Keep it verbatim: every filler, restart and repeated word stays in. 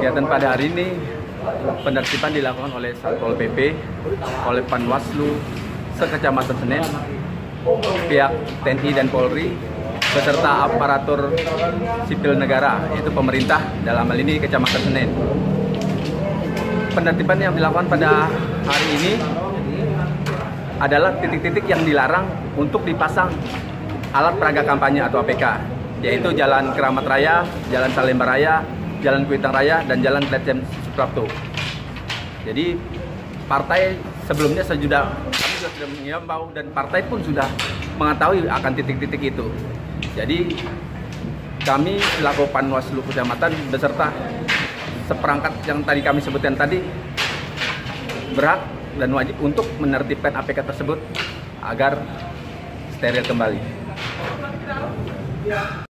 Kegiatan pada hari ini penertiban dilakukan oleh Satpol P P, oleh Panwaslu sekecamatan Senen, pihak T N I dan Polri, beserta aparatur sipil negara, yaitu pemerintah dalam hal ini Kecamatan Senen. Penertiban yang dilakukan pada hari ini adalah titik-titik yang dilarang untuk dipasang alat peraga kampanye atau A P K, yaitu Jalan Keramat Raya, Jalan Salemba Raya, Jalan Kuitang Raya, dan Jalan Letjen Suprapto. Jadi partai sebelumnya sudah kami sudah mengimbau dan partai pun sudah mengetahui akan titik-titik itu. Jadi kami selaku Panwaslu Kecamatan beserta seperangkat yang tadi kami sebutkan tadi berhak dan wajib untuk menertibkan A P K tersebut agar steril kembali.